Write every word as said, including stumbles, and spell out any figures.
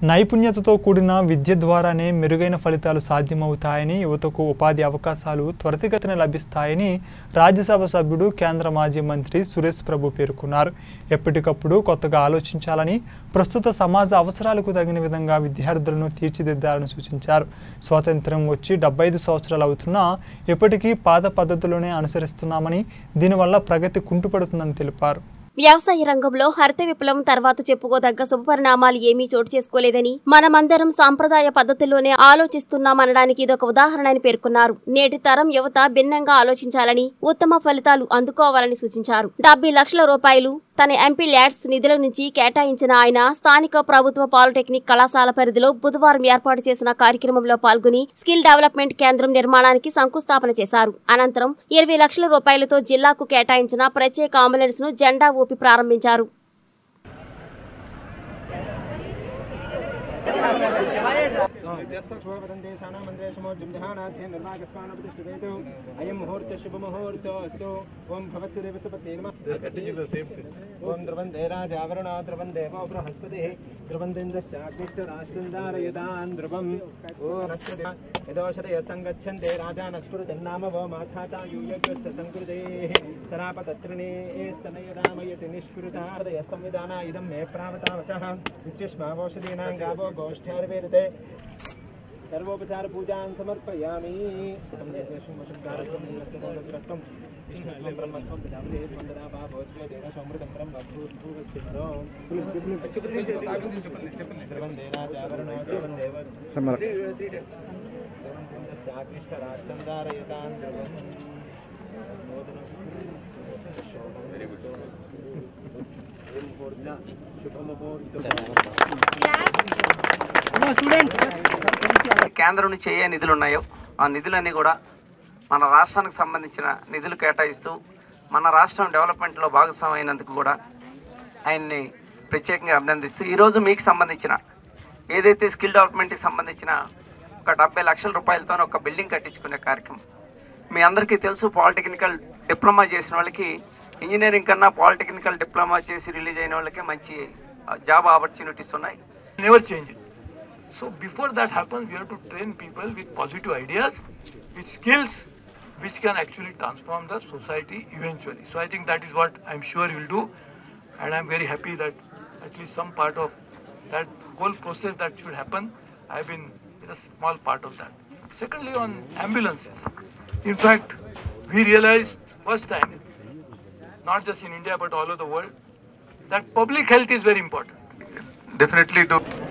నైపుణ్యతతో కూడిన విద్య ద్వారానే మెరుగైన ఫలితాలు సాధ్యమవుతాయని యువతకు ఉపాధి అవకాశాలు త్వరితగతిన లభిస్తాయని రాజ్యసభ సభ్యుడు కేంద్ర మాజీ మంత్రి సురేష్ ప్రభు పేర్కొన్నారు. ఎప్పటికప్పుడు కొత్తగా ఆలోచించాలని, ప్రస్తుత సమాజ అవసరాలకు తగిన విధంగా విద్యార్థులను తీర్చిదిద్దాలని సూచించారు. స్వాతంత్ర్యం వచ్చి డెబ్బై ఐదు సంవత్సరాలు అవుతున్నా ఇప్పటికీ పాత పద్ధతుల్లోనే అనుసరిస్తున్నామని, దీనివల్ల ప్రగతి కుంటుపడుతుందని తెలిపారు. వ్యవసాయ రంగంలో హరిత విప్లవం తర్వాత చెప్పుకోదగ్గ శుభపరిణామాలు ఏమీ చోటు చేసుకోలేదని, మనమందరం సాంప్రదాయ పద్ధతుల్లోనే ఆలోచిస్తున్నామనడానికి ఇదొక ఉదాహరణ అని పేర్కొన్నారు. నేటి తరం యువత భిన్నంగా ఆలోచించాలని, ఉత్తమ ఫలితాలు అందుకోవాలని సూచించారు. డెబ్బై లక్షల రూపాయలు తన ఎంపీ ల్యాడ్స్ నిధుల నుంచి కేటాయించిన ఆయన స్థానిక ప్రభుత్వ పాలిటెక్నిక్ కళాశాల పరిధిలో బుధవారం ఏర్పాటు చేసిన కార్యక్రమంలో పాల్గొని స్కిల్ డెవలప్మెంట్ కేంద్రం నిర్మాణానికి శంకుస్థాపన చేశారు. అనంతరం ఇరవై లక్షల రూపాయలతో జిల్లాకు కేటాయించిన ప్రత్యేక అంబులెన్స్ ను జెండా ఊపి ప్రారంభించారు. అయం ముహూర్త శుభ ముహూర్త అస్తు. ఓం భవస్య దేవసపతే నమః. ఓం ద్రవందే రాజావరణ ద్రవం దేవో బృహస్పతిః ద్రవందేంద్రశ్చాగ్నిష్ట రాష్ట్రం ధారయతాన్ ధ్రువం. ఓ నశ్యతే యదోషరయ సంగచ్చంతే రాజానస్కృతన్నామ వో మాథాతా యూయజ్ఞస్య సంకృతేః సరాపతత్రిణే స్తనయదామయతి నిష్కృతార్దయ సంవిధాన ఇదం మే ప్రావతావచః. ఉచ్యష్మావోషధీనాం గావో గోష్ఠ్యార్వేదతే सर्वोपचार पूजां समर्पयामि. राष्ट्रं धारयतान् ध्रुवम्. కేంద్రం నుంచి ఏ నిధులు ఉన్నాయో ఆ నిధులన్నీ కూడా మన రాష్ట్రానికి సంబంధించిన నిధులు కేటాయిస్తూ మన రాష్ట్రం డెవలప్మెంట్లో భాగస్వామైనందుకు కూడా ఆయన్ని ప్రత్యేకంగా అభినందిస్తూ ఈరోజు మీకు సంబంధించిన ఏదైతే స్కిల్ డెవలప్మెంట్కి సంబంధించిన ఒక డెబ్బై లక్షల రూపాయలతో ఒక బిల్డింగ్ కట్టించుకునే కార్యక్రమం మీ అందరికీ తెలుసు. పాలిటెక్నికల్ డిప్లొమా చేసిన వాళ్ళకి ఇంజనీరింగ్ కన్నా పాలిటెక్నికల్ డిప్లొమా చేసి రిలీజ్ అయిన వాళ్ళకి మంచి జాబ్ ఆపర్చునిటీస్ ఉన్నాయి. Never change. So before that happens, we have to train people with positive ideas, with skills which can actually transform the society eventually. So I think that is what I'm sure you will do, and I'm very happy that at least some part of that whole process that should happen, I've been in a small part of that. Secondly, on ambulances, in fact, we realized first time, not just in India but all over the world, that public health is very important. Definitely do.